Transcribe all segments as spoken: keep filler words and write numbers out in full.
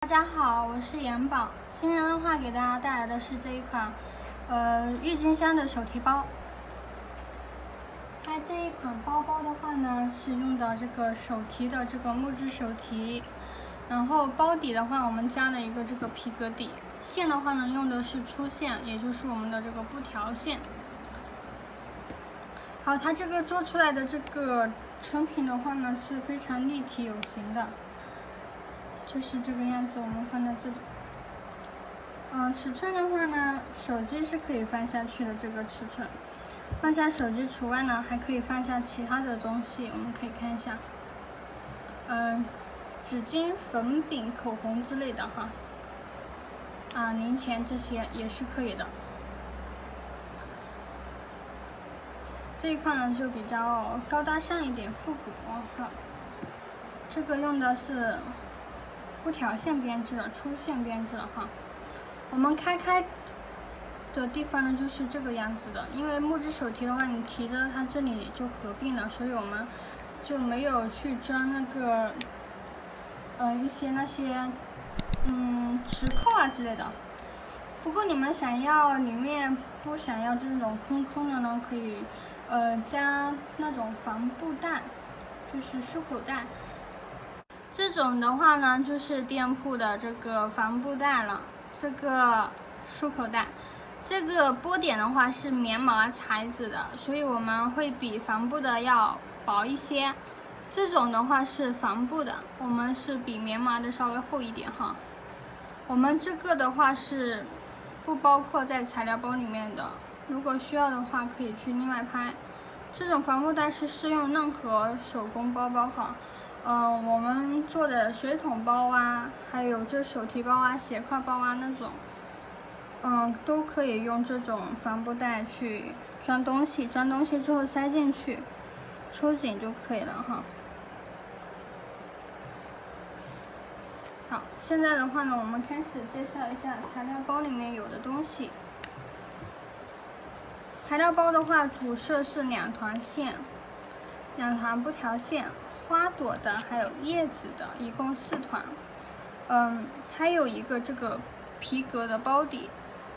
大家好，我是元宝。今天的话，给大家带来的是这一款，呃，郁金香的手提包。它这一款包包的话呢，是用的这个手提的这个木质手提，然后包底的话，我们加了一个这个皮革底，线的话呢，用的是粗线，也就是我们的这个布条线。好，它这个做出来的这个成品的话呢，是非常立体有型的。就是这个样子，我们放在这里。嗯，尺寸的话呢，手机是可以放下去的，这个尺寸。放下手机除外呢，还可以放下其他的东西，我们可以看一下。嗯，纸巾、粉饼、口红之类的哈。啊，零钱这些也是可以的。这一块呢就比较高大上一点，复古哈。这个用的是布条线编织的，粗线编织的哈。我们开开的地方呢就是这个样子的，因为木质手提的话，你提着它这里就合并了，所以我们就没有去装那个呃一些那些嗯磁扣啊之类的。不过你们想要里面不想要这种空空的呢，可以呃加那种帆布袋，就是束口袋。这种的话呢，就是店铺的这个帆布袋了，这个束口袋，这个波点的话是棉麻材质的，所以我们会比帆布的要薄一些。这种的话是帆布的，我们是比棉麻的稍微厚一点哈。我们这个的话是不包括在材料包里面的，如果需要的话可以去另外拍。这种帆布袋是适用任何手工包包哈。嗯、呃，我们做的水桶包啊，还有这手提包啊、斜挎包啊那种，嗯、呃，都可以用这种帆布袋去装东西，装东西之后塞进去，抽紧就可以了哈。好，现在的话呢，我们开始介绍一下材料包里面有的东西。材料包的话，主色是两团线，两团布条线。花朵的还有叶子的，一共四团。嗯，还有一个这个皮革的包底。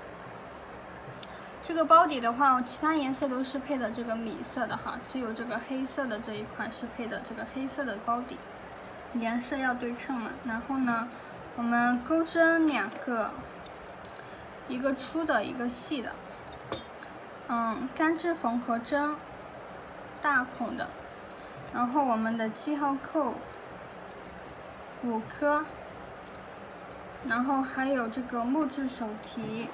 这个包底的话，其他颜色都是配的这个米色的哈，只有这个黑色的这一款是配的这个黑色的包底，颜色要对称嘛。然后呢，我们钩针两个，一个粗的，一个细的。嗯，钢制缝合针，大孔的。然后我们的记号扣五颗，然后还有这个木质手提。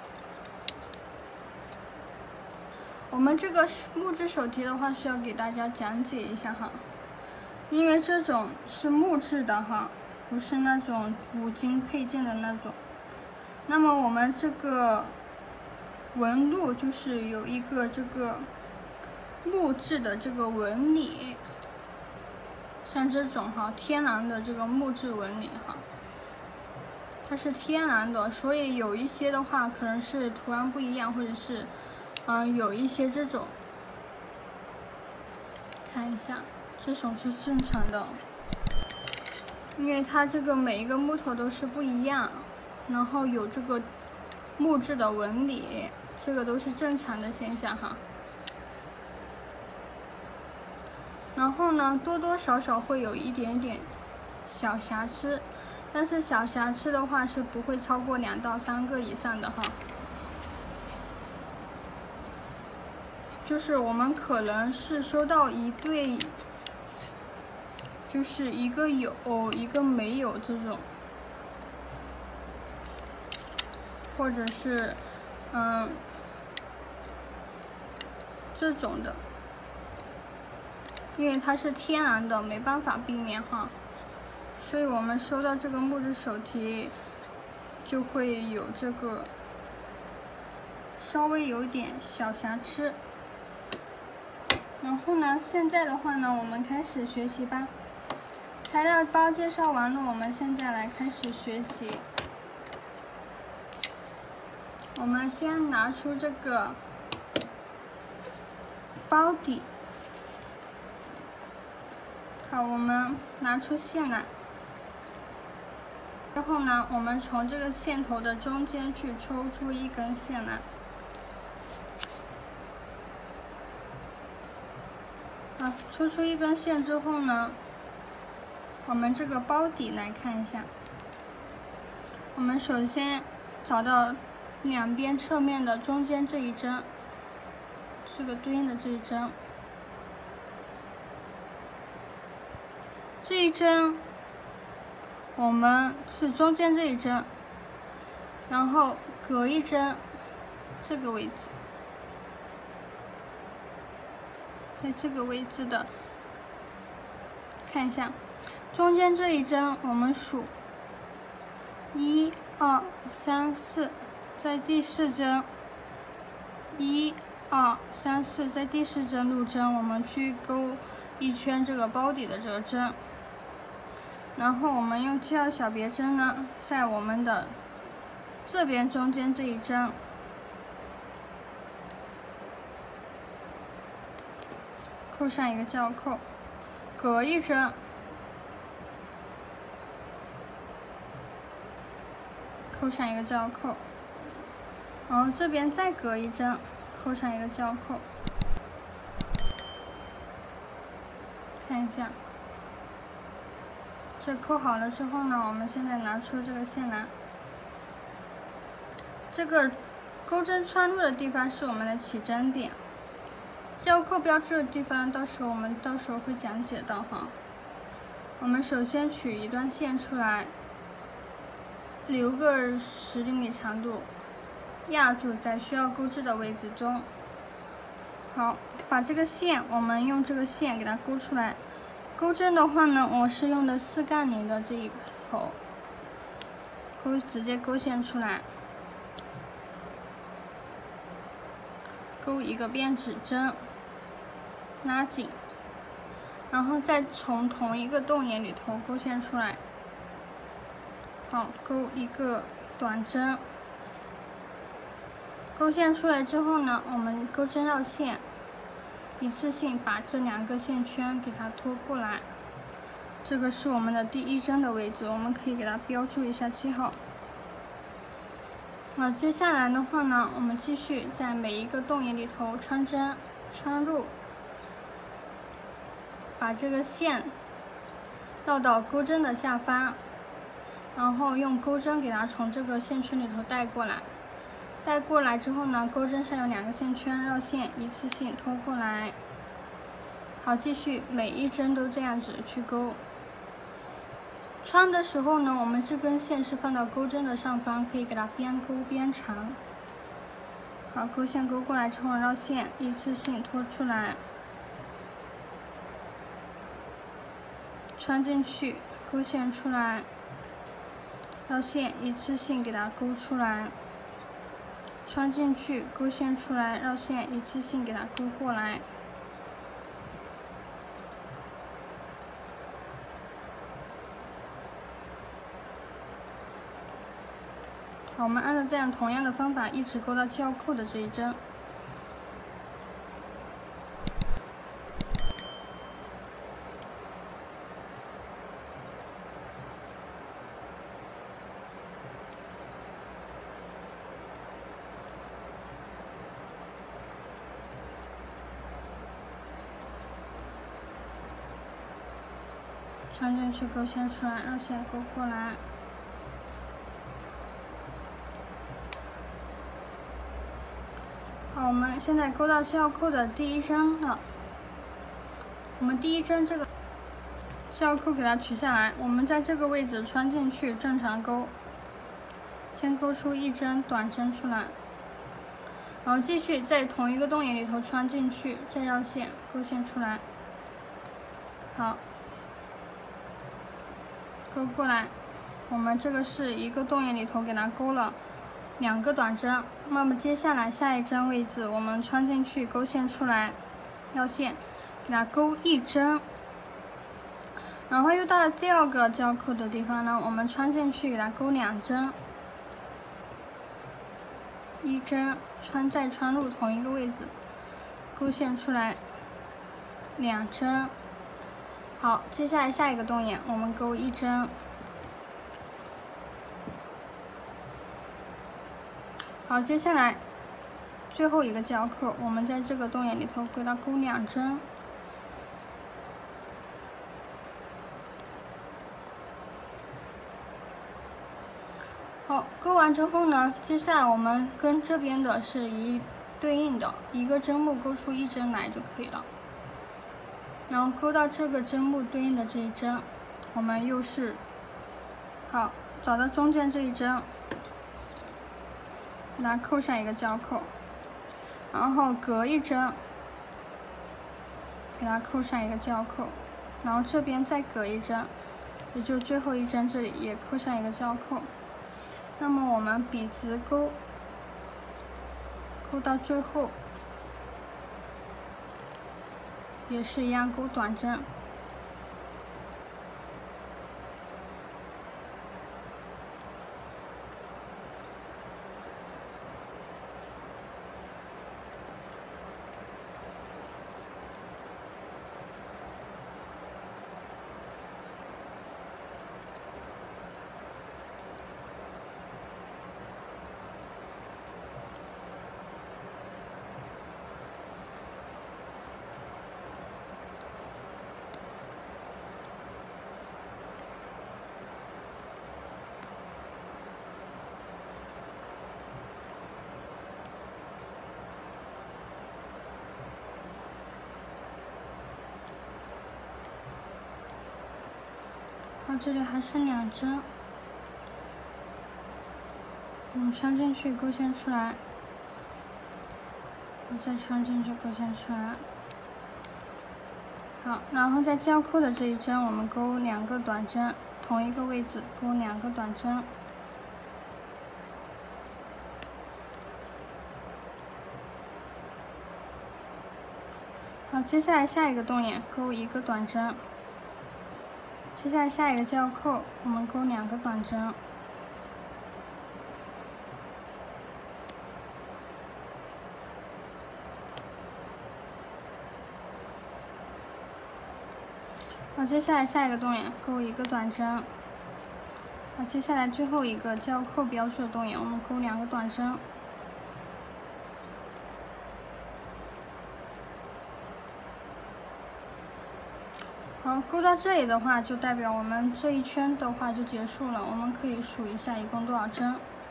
我们这个木质手提的话，需要给大家讲解一下哈，因为这种是木质的哈，不是那种五金配件的那种。那么我们这个纹路就是有一个这个木质的这个纹理。像这种哈，天然的这个木质纹理哈，它是天然的，所以有一些的话可能是图案不一样，或者是，嗯、呃，有一些这种，看一下，这种是正常的，因为它这个每一个木头都是不一样，然后有这个木质的纹理，这个都是正常的现象哈。然后呢，多多少少会有一点点小瑕疵，但是小瑕疵的话是不会超过两到三个以上的哈。就是我们可能是收到一对，就是一个有一个没有这种，或者是嗯这种的。因为它是天然的，没办法避免哈，所以我们收到这个木质手提就会有这个稍微有点小瑕疵。然后呢，现在的话呢，我们开始学习吧。材料包介绍完了，我们现在来开始学习。我们先拿出这个包底。好，我们拿出线来， 之后呢，我们从这个线头的中间去抽出一根线来。好，抽出一根线之后呢，我们这个包底来看一下。我们首先找到两边侧面的中间这一针，这个对应的这一针，这一针我们是中间这一针，然后隔一针这个位置，在这个位置的，看一下中间这一针我们数一二三四，在第四针一二三四，在第四针入针，我们去勾一圈这个包底的这个针，然后我们用七号小别针呢，在我们的这边中间这一针扣上一个交扣，隔一针扣上一个交扣，然后这边再隔一针扣上一个交扣，看一下，这扣好了之后呢，我们现在拿出这个线来，这个钩针穿入的地方是我们的起针点，交扣标志的地方到时候我们到时候会讲解到哈。我们首先取一段线出来，留个十厘米长度，压住在需要钩织的位置中。好，把这个线我们用这个线给它勾出来。钩针的话呢，我是用的四杠零的这一头，勾直接勾线出来，勾一个编指针，拉紧，然后再从同一个洞眼里头勾线出来。好，勾一个短针，勾线出来之后呢，我们钩针绕线，一次性把这两个线圈给它拖过来。这个是我们的第一针的位置，我们可以给它标注一下记号。那接下来的话呢，我们继续在每一个洞眼里头穿针，穿入，把这个线绕到钩针的下方。然后用钩针给它从这个线圈里头带过来，带过来之后呢，钩针上有两个线圈，绕线一次性拖过来。好，继续每一针都这样子去勾。穿的时候呢，我们这根线是放到钩针的上方，可以给它边勾边长。好，勾线勾过来之后，绕线一次性拖出来，穿进去，勾线出来。绕线一次性给它勾出来，穿进去，勾线出来，绕线一次性给它勾过来。好，我们按照这样同样的方法，一直勾到交扣的这一针。穿进去，勾线出来，绕线勾过来。好，我们现在勾到交扣的第一针了。我们第一针这个交扣给它取下来，我们在这个位置穿进去，正常勾，先勾出一针短针出来，然后继续在同一个洞眼里头穿进去，再绕线勾线出来。好。勾过来，我们这个是一个洞眼里头给它勾了两个短针，那么接下来下一针位置我们穿进去，勾线出来，绕线，给它勾一针，然后又到了第二个交扣的地方呢，我们穿进去给它勾两针，一针穿再穿入同一个位置，勾线出来，两针。好，接下来下一个洞眼，我们勾一针， 好，接下来最后一个交扣，我们在这个洞眼里头给它钩两针。好，钩完之后呢，接下来我们跟这边的是一对应的，一个针目钩出一针来就可以了。然后钩到这个针目对应的这一针，我们又是好找到中间这一针，给它扣上一个交扣，然后隔一针，给它扣上一个交扣，然后这边再隔一针，也就最后一针这里也扣上一个交扣。那么我们笔直钩，钩到最后，也是一样钩短针。然后这里还剩两针，我们穿进去钩线出来，再穿进去钩线出来。好，然后在交扣的这一针，我们钩两个短针，同一个位置钩两个短针。好，接下来下一个洞眼钩一个短针。接下来下一个交扣，我们钩两个短针。好，接下来下一个洞眼钩一个短针。好，接下来最后一个交扣标注的洞眼，我们钩两个短针。好，钩到这里的话，就代表我们这一圈的话就结束了。我们可以数一下一共多少针：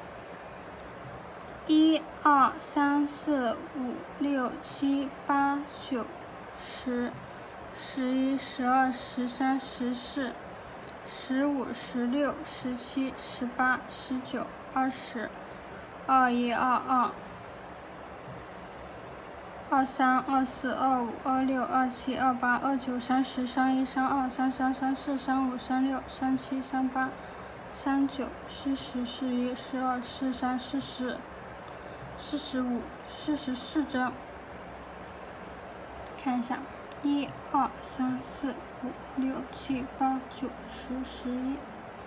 一、二、三、四、五、六、七、八、九、十、十一、十二、十三、十四、十五、十六、十七、十八、十九、二十、二一、二二。二三、二四、二五、二六、二七、二八、二九、三十、三一、三二、三三、三四、三五、三六、三七、三八、三九、四十、四一、四二、四三、四四、四十五、四十四针。看一下，一、二、三、四、五、六、七、八、九、十、十一、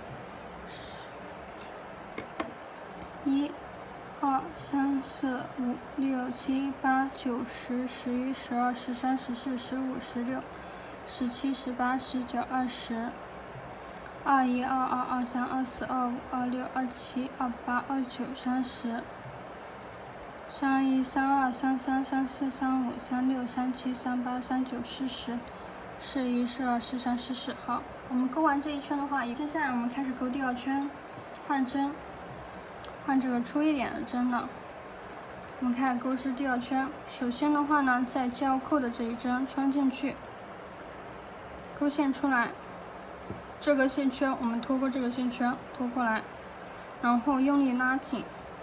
一。二三四五六七八九十十一十二十三十四十五十六十七十八十九二十二一二二二三二四二五二六二七二八二九三十三一三二三三三四三五三六三七三八三九四十四一四二四三四四。好，我们钩完这一圈的话，接下来我们开始钩第二圈，换针。换这个粗一点的针了，我们开始钩织第二圈。首先的话呢，在交扣的这一针穿进去，钩线出来，这个线圈我们拖过这个线圈，拖过来，然后用力拉紧。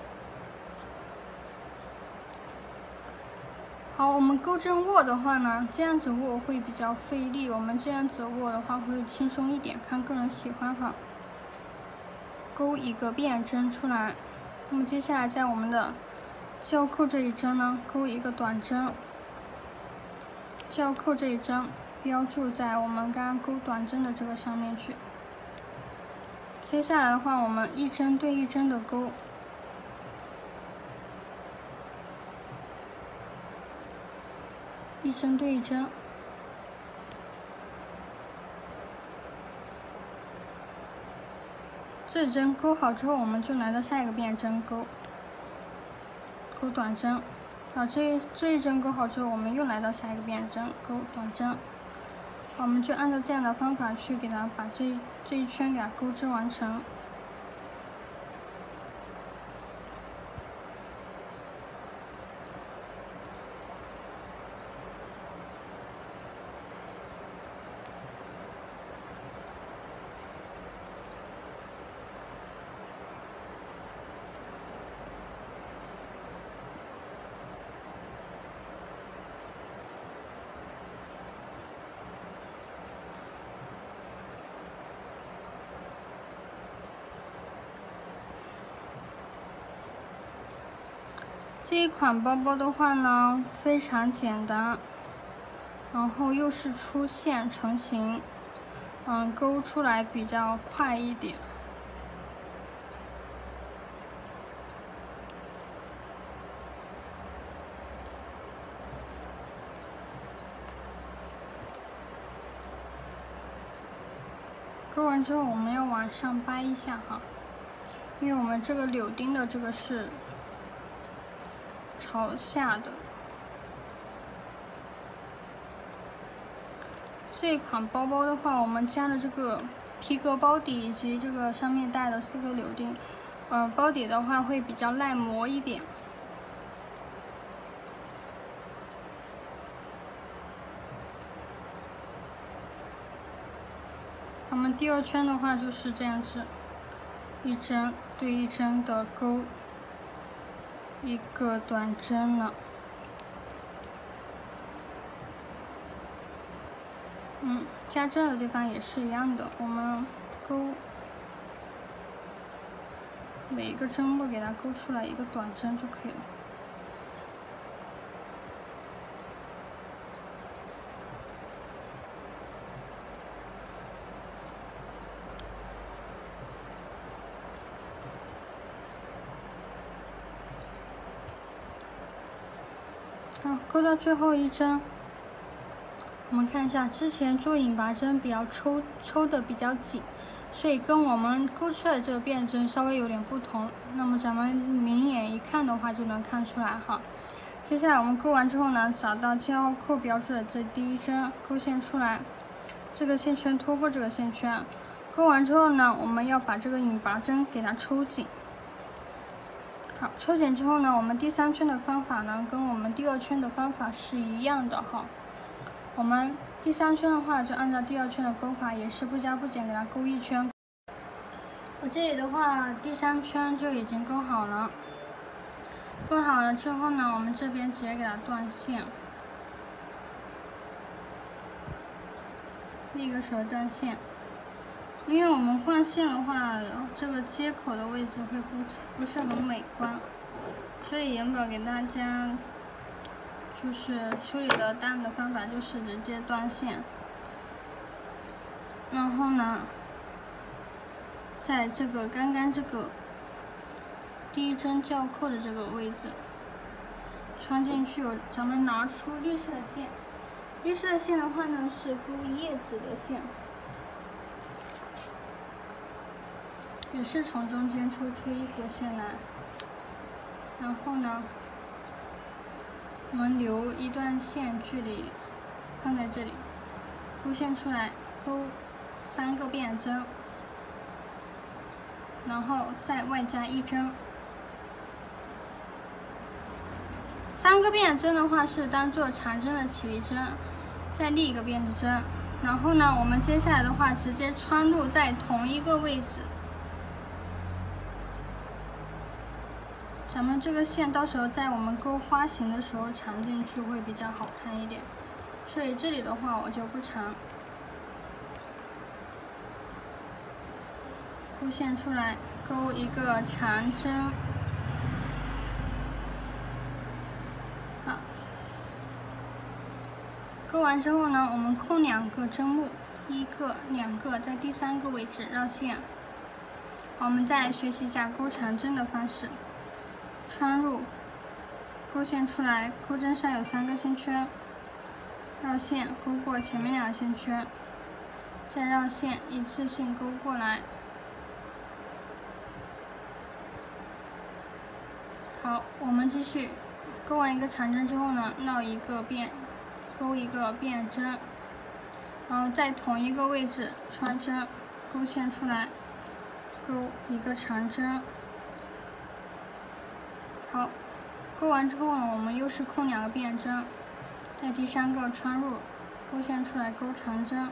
好，我们钩针握的话呢，这样子握会比较费力，我们这样子握的话会轻松一点，看个人喜欢哈。钩一个变针出来。那么接下来在我们的交扣这一针呢，钩一个短针，交扣这一针标注在我们刚刚钩短针的这个上面去。接下来的话，我们一针对一针的钩，一针对一针。这针钩好之后，我们就来到下一个变针钩。 钩短针。好，这这一针钩好之后，我们又来到下一个变针，钩短针。我们就按照这样的方法去给它把这这一圈给它钩织完成。这一款包包的话呢，非常简单，然后又是粗线成型，嗯，钩出来比较快一点。钩完之后，我们要往上掰一下哈，因为我们这个柳钉的这个是朝下的。这一款包包的话，我们加了这个皮革包底以及这个上面带的四个柳钉，呃，包底的话会比较耐磨一点。我们第二圈的话就是这样子，一针对一针的钩一个短针了。嗯，加针的地方也是一样的，我们钩每一个针目给它钩出来一个短针就可以了。好，钩到最后一针。我们看一下，之前做引拔针比较抽抽的比较紧，所以跟我们钩出来这个变针稍微有点不同。那么咱们明眼一看的话就能看出来哈。接下来我们钩完之后呢，找到记号扣标注的这第一针，钩线出来，这个线圈拖过这个线圈，钩完之后呢，我们要把这个引拔针给它抽紧。好，抽紧之后呢，我们第三圈的方法呢，跟我们第二圈的方法是一样的哈。我们第三圈的话，就按照第二圈的钩法，也是不加不减给它钩一圈。我这里的话，第三圈就已经钩好了。钩好了之后呢，我们这边直接给它断线。那个时候断线，因为我们换线的话，这个接口的位置会不不是很美观，所以原本给大家。就是处理的当的方法就是直接断线，然后呢，在这个刚刚这个第一针校扣的这个位置穿进去，咱们拿出绿色的线，绿色的线的话呢是钩叶子的线，也是从中间抽出一条线来，然后呢。我们留一段线距离，放在这里，钩线出来，钩三个变针，然后再外加一针。三个变针的话是当做长针的起立针，再立一个变针。然后呢，我们接下来的话直接穿入在同一个位置。咱们这个线到时候在我们钩花型的时候缠进去会比较好看一点，所以这里的话我就不缠。钩线出来，钩一个长针。好，钩完之后呢，我们扣两个针目，一个、两个，在第三个位置绕线。好，我们再来学习一下钩长针的方式。穿入，钩线出来，钩针上有三个线圈，绕线钩过前面两个线圈，再绕线一次性钩过来。 好，我们继续钩完一个长针之后呢，绕一个遍，钩一个变针，然后在同一个位置穿针，勾线出来，钩一个长针。好，钩完之后呢，我们又是空两个变针，在第三个穿入，勾线出来，钩长针。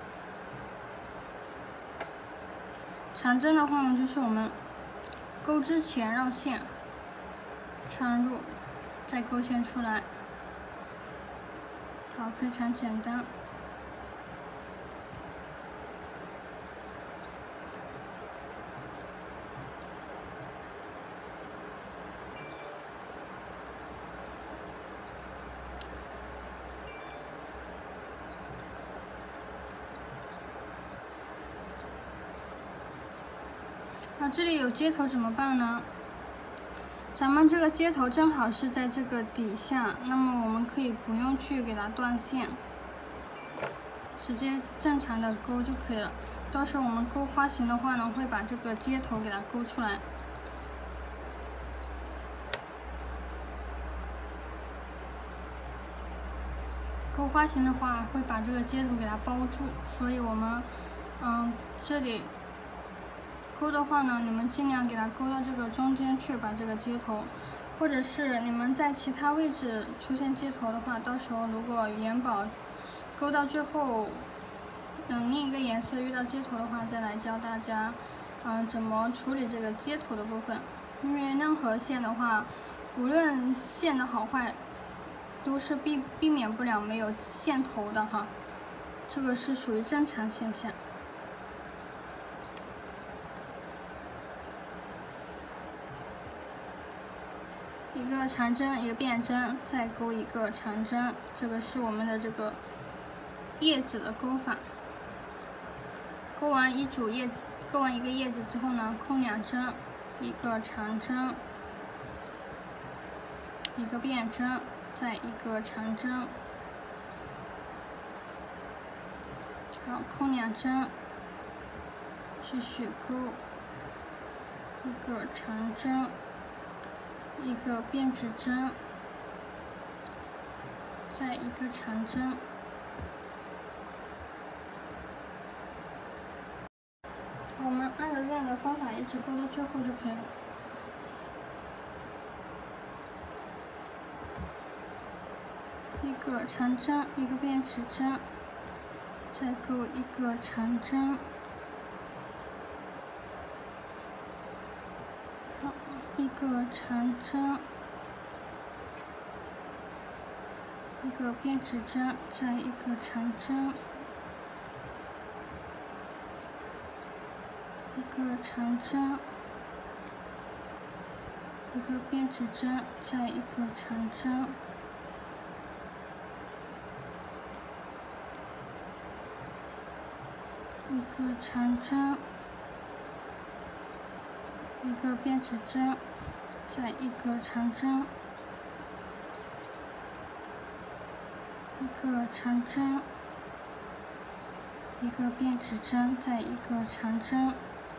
长针的话呢，就是我们钩之前绕线，穿入，再勾线出来。好，非常简单。那这里有接头怎么办呢？咱们这个接头正好是在这个底下，那么我们可以不用去给它断线，直接正常的勾就可以了。到时候我们勾花型的话呢，会把这个接头给它勾出来。勾花型的话，会把这个接头给它包住，所以我们，嗯，这里。钩的话呢，你们尽量给它勾到这个中间去，把这个接头，或者是你们在其他位置出现接头的话，到时候如果元宝勾到最后，嗯，另一个颜色遇到接头的话，再来教大家，嗯，怎么处理这个接头的部分。因为任何线的话，无论线的好坏，都是避避免不了没有线头的哈，这个是属于正常现象。一个长针，一个变针，再勾一个长针，这个是我们的这个叶子的钩法。钩完一组叶子，钩完一个叶子之后呢，空两针，一个长针，一个变针，再一个长针。好，空两针，继续钩一个长针。一个变指针，再一个长针。我们按照这样的方法一直钩到最后就可以了。一个长针，一个变指针，再钩一个长针。一个长针，一个变指针，再一个长针，一个长针，一个变指针，再一个长针，一个长针。一个变指针，再一个长针，一个长针，一个变指针，再一个长针。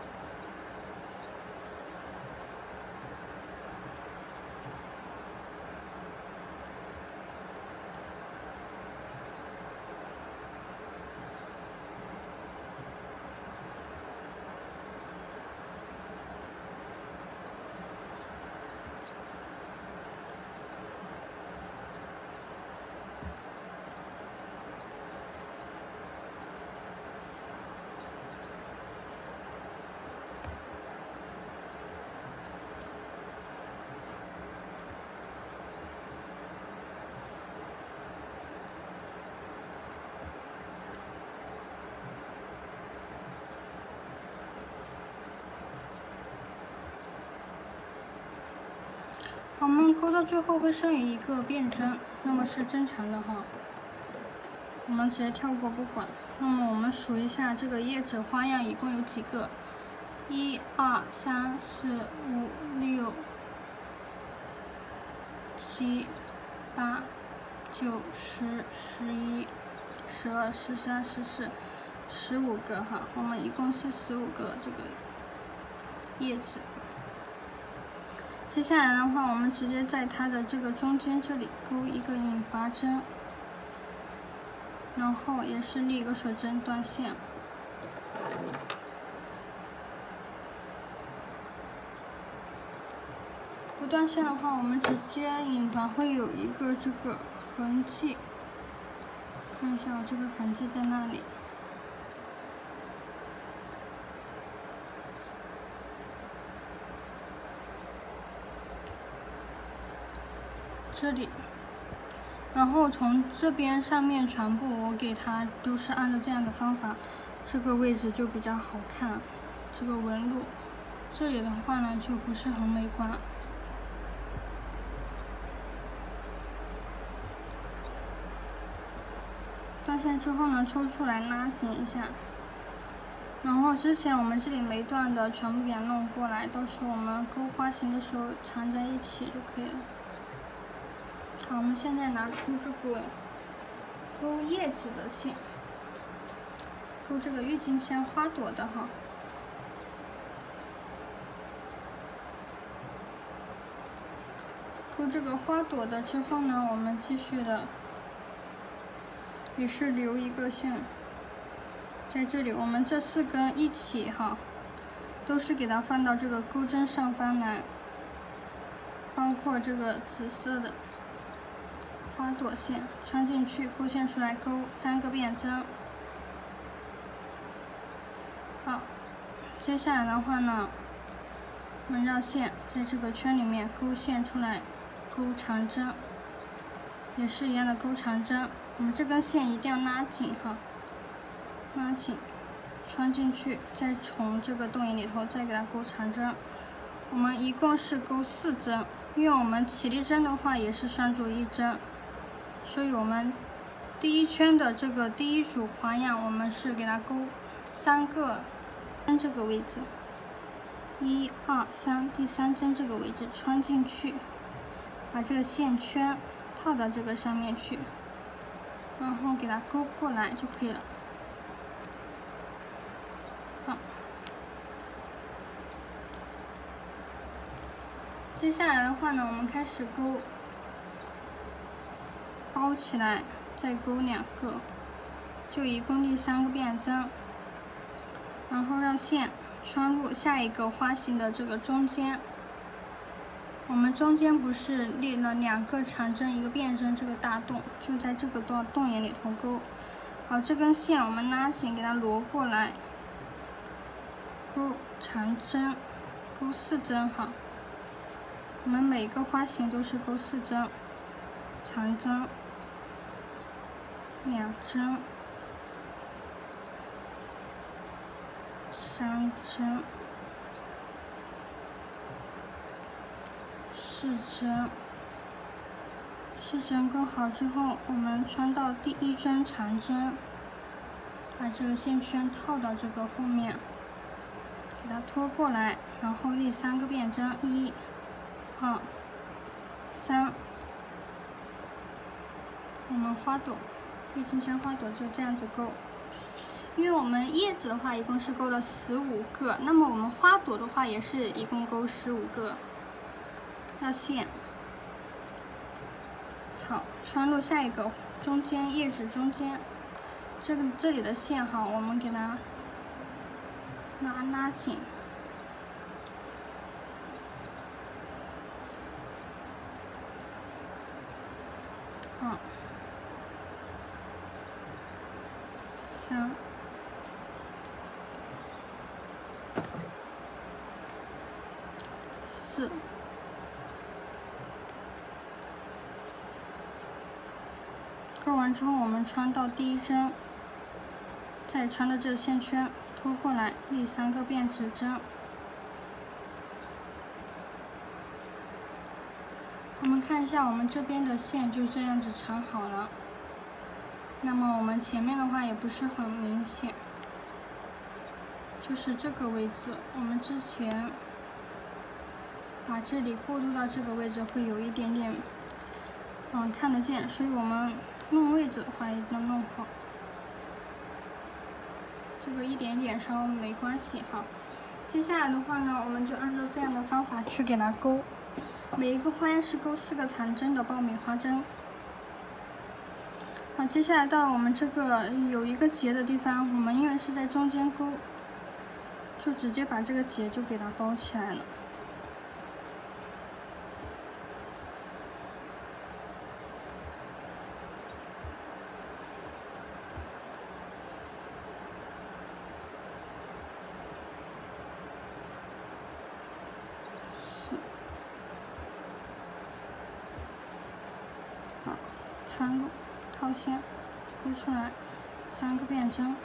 我们钩到最后会剩余一个变针，那么是正常的哈，我们直接跳过不管。那么我们数一下这个叶子花样一共有几个？一、二、三、四、五、六、七、八、九、十、十一、十二、十三、十四、十五个哈，我们一共是十五个这个叶子。 接下来的话，我们直接在它的这个中间这里钩一个引拔针，然后也是立一个水针断线。不断线的话，我们直接引拔会有一个这个痕迹，看一下我这个痕迹在那里。这里，然后从这边上面全部我给它都是按照这样的方法，这个位置就比较好看，这个纹路。这里的话呢就不是很美观。断线之后呢，抽出来拉紧一下。然后之前我们这里没断的全部给它弄过来，到时候我们钩花型的时候缠在一起就可以了。好，我们现在拿出这个钩叶子的线，钩这个郁金香花朵的哈。钩这个花朵的之后呢，我们继续的也是留一个线，在这里我们这四根一起哈，都是给它放到这个钩针上方来，包括这个紫色的花朵线穿进去，钩线出来，钩三个变针。好，接下来的话呢，我们绕线在这个圈里面钩线出来，钩长针，也是一样的钩长针。我们这根线一定要拉紧哈，拉紧，穿进去，再从这个洞眼里头再给它钩长针。我们一共是钩四针，因为我们起立针的话也是算作一针。所以我们第一圈的这个第一组花样，我们是给它钩三个针这个位置，一二三，第三针这个位置穿进去，把这个线圈套到这个上面去，然后给它钩过来就可以了。好，接下来的话呢，我们开始钩。包起来，再钩两个，就一共立三个变针，然后让线穿入下一个花型的这个中间。我们中间不是立了两个长针一个变针，这个大洞就在这个洞洞眼里头钩。好，这根线我们拉紧，给它罗过来，钩长针，钩四针哈。我们每个花型都是钩四针，长针。两针，三针，四针，四针钩好之后，我们穿到第一针长针，把这个线圈套到这个后面，给它拖过来，然后立三个变针，一、二、三。我们花朵。郁金香花朵就这样子钩，因为我们叶子的话一共是钩了十五个，那么我们花朵的话也是一共钩十五个。绕线，好，穿入下一个中间叶子中间，这个这里的线哈，我们给它拉拉紧。好。三、四、钩完之后，我们穿到第一针，再穿到这个线圈，拖过来，立三个变指针。我们看一下，我们这边的线就这样子缠好了。那么我们前面的话也不是很明显，就是这个位置，我们之前把这里过渡到这个位置会有一点点，嗯，看得见，所以我们弄位置的话一定要弄好。这个一点点稍微没关系哈。 接下来的话呢，我们就按照这样的方法去给它钩。每一个花样是钩四个长针的爆米花针。好，接下来到我们这个有一个结的地方，我们因为是在中间钩，就直接把这个结就给它包起来了。好，穿入，套线，钩出来，三个变针。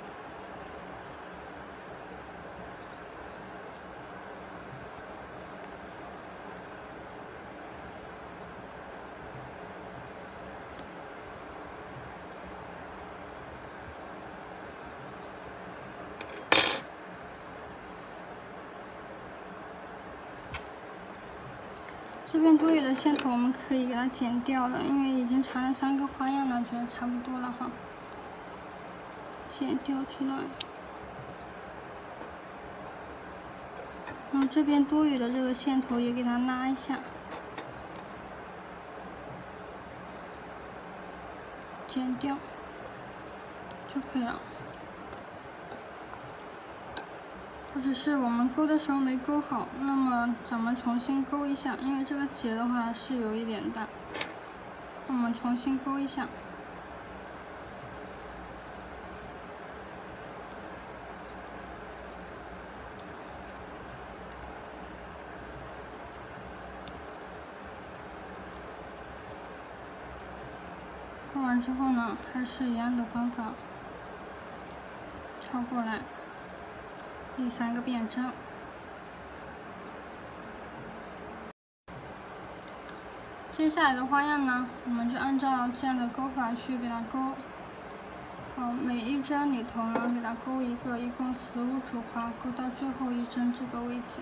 这边多余的线头我们可以给它剪掉了，因为已经缠了三个花样了，觉得差不多了哈。剪掉出来。然后这边多余的这个线头也给它拉一下，剪掉就可以了。或者是我们钩的时候没钩好，那么咱们重新钩一下，因为这个结的话是有一点大，我们重新钩一下。钩完之后呢，还是一样的方法，跳过来。第三个变针，接下来的花样呢，我们就按照这样的钩法去给它钩。好，每一针里头呢，给它钩一个，一共十五组花，钩到最后一针这个位置，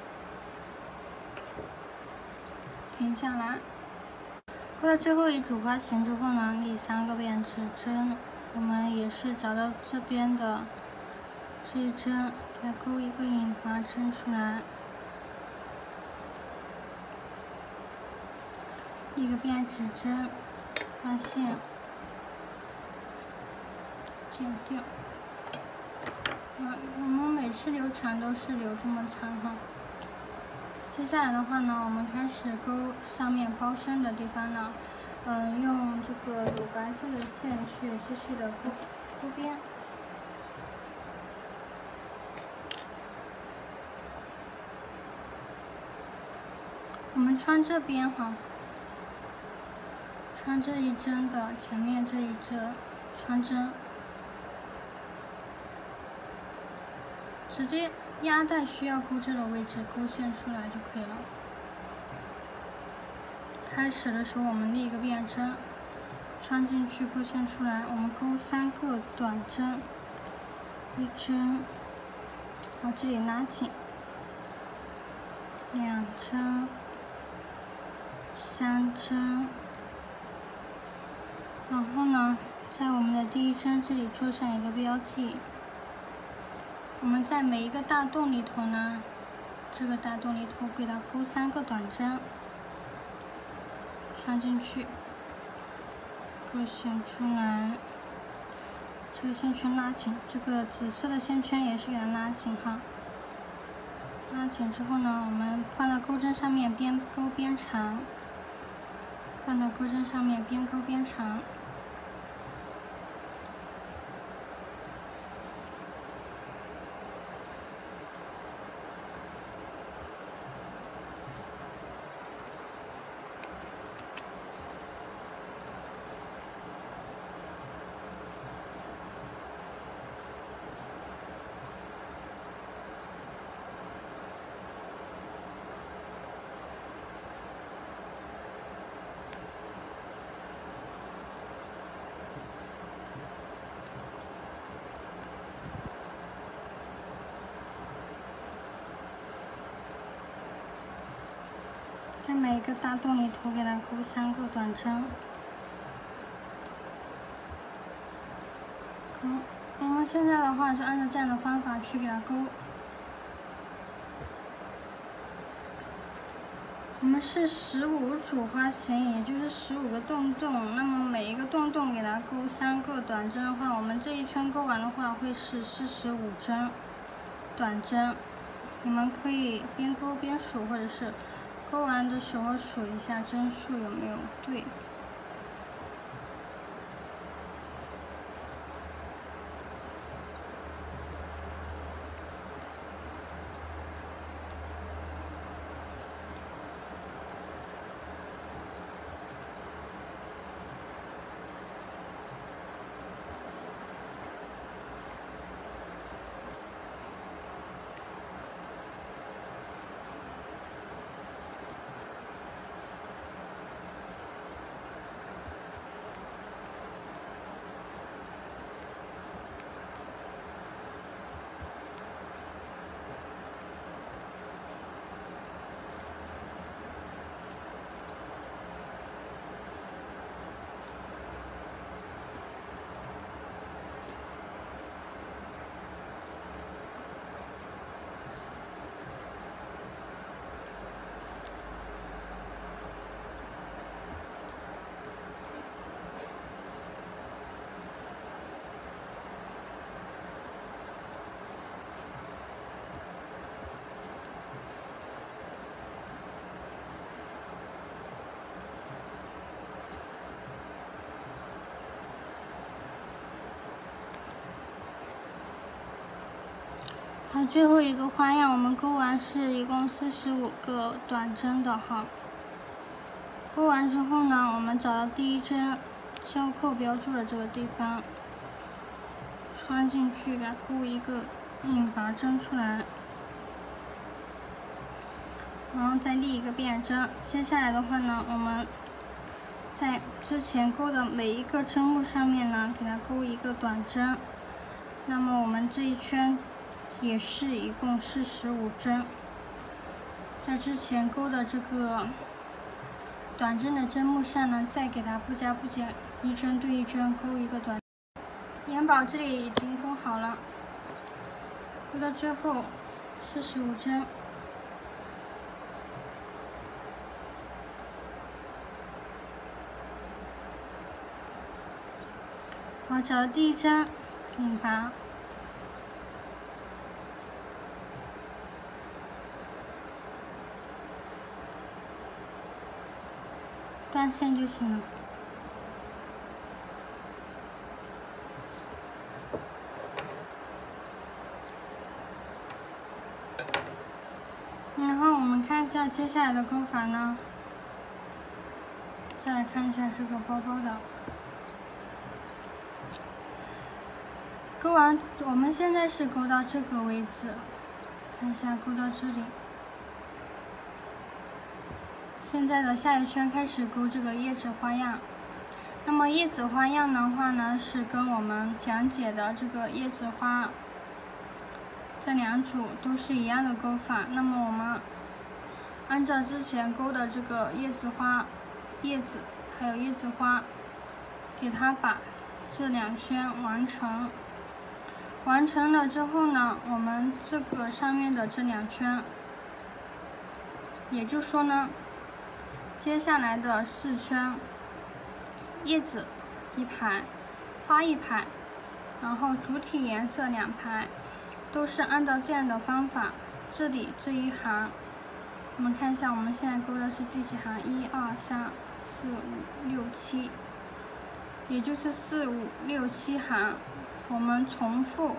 停下来。钩到最后一组花型之后呢，立三个变直针，我们也是找到这边的这一针。再钩一个引滑针出来，一个变直针，发线，剪掉。啊，我们每次留长都是留这么长哈。接下来的话呢，我们开始钩上面包身的地方呢，嗯，用这个乳白色的线去继续的钩钩边。我们穿这边哈，穿这一针的前面这一针穿针，直接压在需要钩针的位置，钩线出来就可以了。开始的时候我们立一个变针，穿进去钩线出来，我们钩三个短针，一针，然后这里拉紧，两针。三针，然后呢，在我们的第一针这里做上一个标记。我们在每一个大洞里头呢，这个大洞里头给它钩三个短针，穿进去，钩线出来，这个线圈拉紧，这个紫色的线圈也是给它拉紧哈。拉紧之后呢，我们放到钩针上面，边钩边长。放到钩针上面，边钩边长。在每一个大洞里头给它钩三个短针。嗯，我们现在的话就按照这样的方法去给它钩。 我们是十五组花型，也就是十五个洞洞。那么每一个洞洞给它钩三个短针的话，我们这一圈钩完的话会是四十五针短针。你们可以边钩边数，或者是钩完的时候数一下针数有没有对。好，最后一个花样我们钩完是一共四十五个短针的哈。钩完之后呢，我们找到第一针交扣标注的这个地方，穿进去，给它钩一个引拔针出来，然后再立一个变针。接下来的话呢，我们在之前钩的每一个针目上面呢，给它钩一个短针。那么我们这一圈也是一共四十五针，在之前钩的这个短针的针目上呢，再给它不加不减，一针对一针钩一个短。眼宝这里已经钩好了，钩到最后四十五针。好，找到第一针，引拔。断线就行了。然后我们看一下接下来的钩法呢，再来看一下这个包包的。钩完，我们现在是钩到这个位置，看一下钩到这里。现在的下一圈开始钩这个叶子花样。那么叶子花样的话呢，是跟我们讲解的这个叶子花这两组都是一样的钩法。那么我们按照之前钩的这个叶子花、叶子还有叶子花，给它把这两圈完成。完成了之后呢，我们这个上面的这两圈，也就是说呢，接下来的四圈，叶子一排，花一排，然后主体颜色两排，都是按照这样的方法。这里这一行，我们看一下，我们现在钩的是第几行？一二三四五六七，也就是四五六七行，我们重复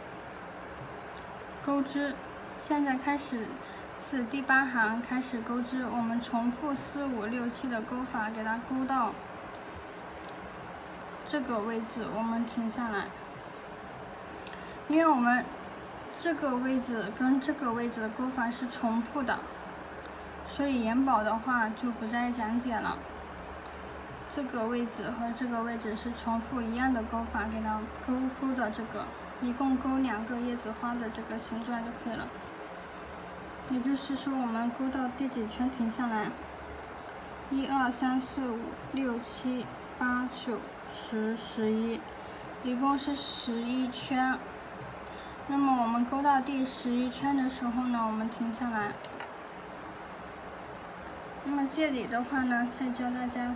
钩织。现在开始是第八行开始钩织，我们重复四五六七的钩法，给它钩到这个位置，我们停下来。因为我们这个位置跟这个位置的钩法是重复的，所以眼宝的话就不再讲解了。这个位置和这个位置是重复一样的钩法，给它钩钩的这个，一共钩两个叶子花的这个形状就可以了。也就是说，我们钩到第几圈停下来？一二三四五六七八九十十一，一共是十一圈。那么我们钩到第十一圈的时候呢，我们停下来， 那么这里的话呢，再教大家，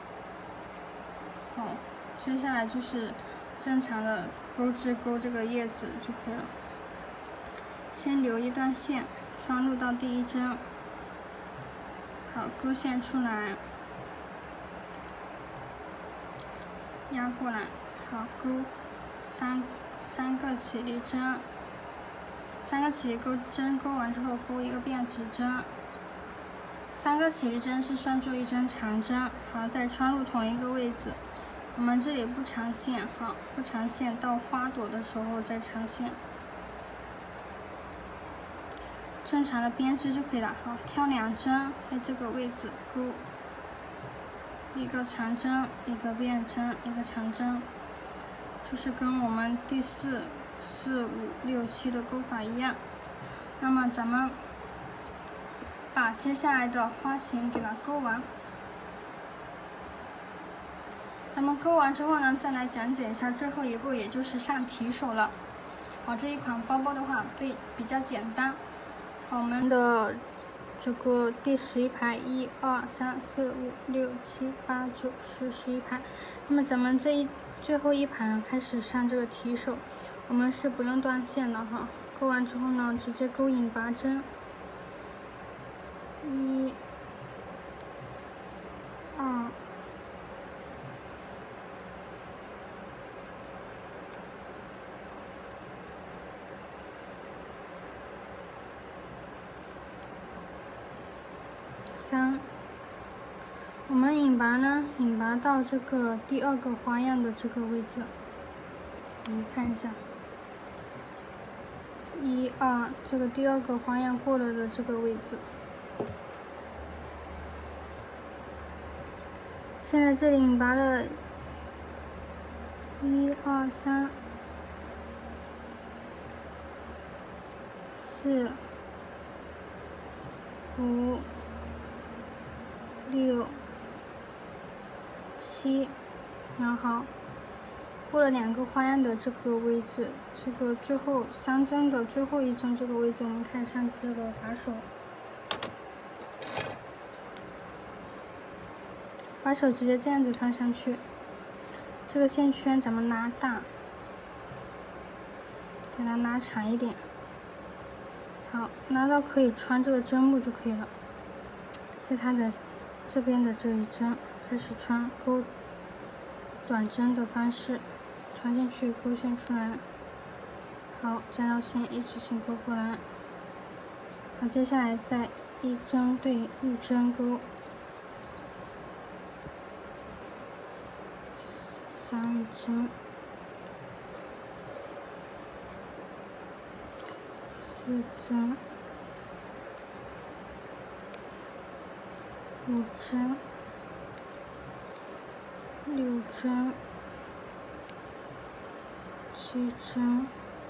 好，接下来就是正常的钩织钩这个叶子就可以了。先留一段线，穿入到第一针，好，钩线出来，压过来，好，钩三三个起立针，三个起立钩针钩完之后，钩一个变指针。三个起立针是算作一针长针，好，再穿入同一个位置。我们这里不长线，好，不长线，到花朵的时候再长线。正常的编织就可以了，好，挑两针，在这个位置钩一个长针，一个变针，一个长针，就是跟我们第四、四、五、六、七的钩法一样。那么咱们把接下来的花型给它钩完。咱们钩完之后呢，再来讲解一下最后一步，也就是上提手了。好，这一款包包的话，比比较简单。好，我们的这个第十一排，一二三四五六七八九十，十一排。那么咱们这一最后一排呢，开始上这个提手，我们是不用断线的哈。钩完之后呢，直接钩引拔针。一、二、三。我们引拔呢，引拔到这个第二个花样的这个位置，我们看一下，一、二，这个第二个花样过了的这个位置。现在这里引拔了一二三四五六七，然后过了两个花样的这个位置，这个最后三针的最后一针这个位置，我们看上这个把手。把手直接这样子看上去，这个线圈咱们拉大，给它拉长一点，好，拉到可以穿这个针目就可以了。在它的这边的这一针开始穿，钩短针的方式穿进去，钩线出来，好，这条线一直线钩过来，好，接下来再一针对一针钩。三针，四针，五针，六针，七针，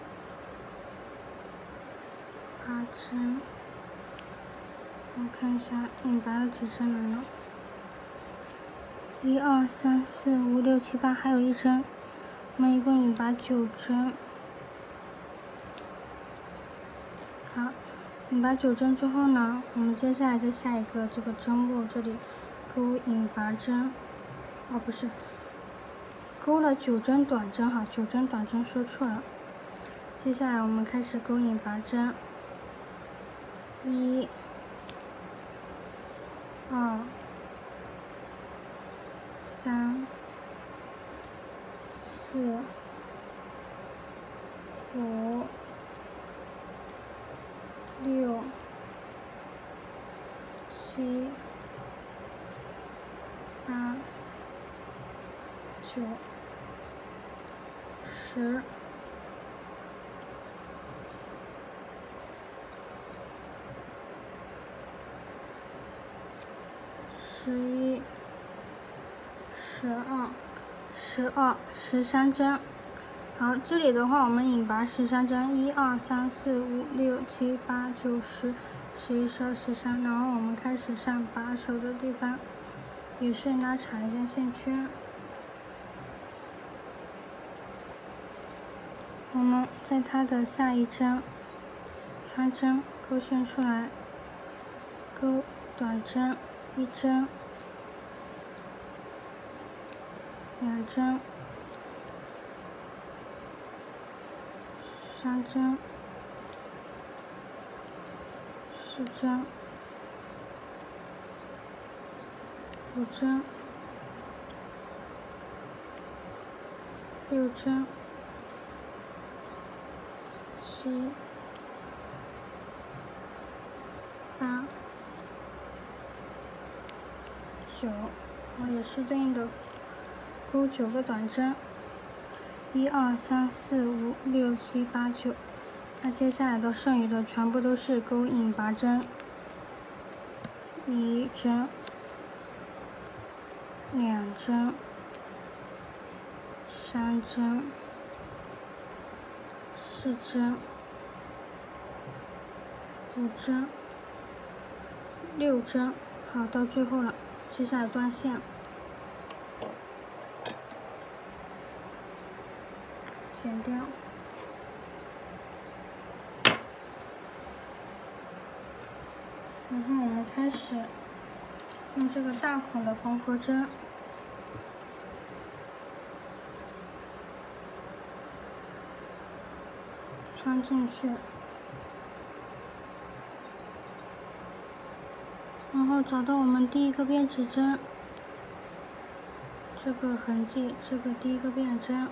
八针。我看一下引拔了几针来了。一二三四五六七八，还有一针，我们一共引拔九针。好，引拔九针之后呢，我们接下来在下一个这个针目这里钩引拔针，哦不是，钩了九针短针哈，九针短针说错了。接下来我们开始钩引拔针，一、二。三、四、五、六、七、八、九、十、十一。十二、十二、十三针，好，这里的话我们引拔十三针，一二三四五六七八九十，十一、十二、十三，然后我们开始上把手的地方，也是拉长一下线圈。我们在它的下一针穿针，钩线出来，钩短针， 一针，两针，三针，四针，五针，六针，七，八，九，我也是对应的钩九个短针，一二三四五六七八九。那接下来的剩余的全部都是钩引拔针，一针，两针，三针，四针，五针，六针。好，到最后了，接下来断线，剪掉。然后我们开始用这个大孔的缝合针，穿进去，然后找到我们第一个编织针，这个痕迹，这个第一个编针，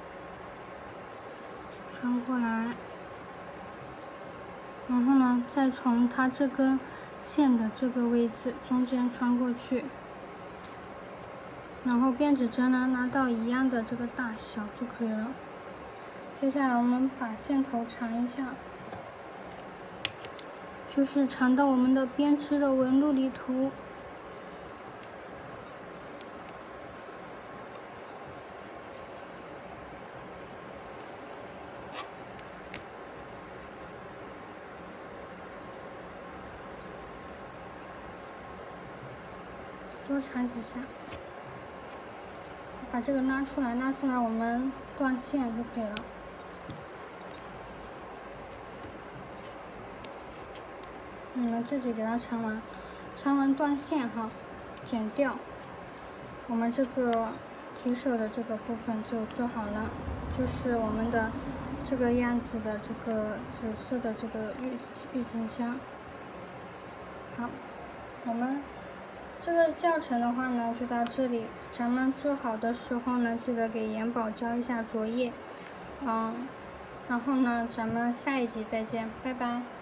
穿过来，然后呢，再从它这根线的这个位置中间穿过去，然后编织针呢拿到一样的这个大小就可以了。接下来我们把线头缠一下，就是缠到我们的编织的纹路里头。多缠几下，把这个拉出来，拉出来，我们断线就可以了。你们自己给它缠完，缠完断线哈，剪掉。我们这个提手的这个部分就做好了，就是我们的这个样子的这个紫色的这个郁郁金香。好，我们。这个教程的话呢，就到这里。咱们做好的时候呢，记得给元宝交一下作业，嗯，然后呢，咱们下一集再见，拜拜。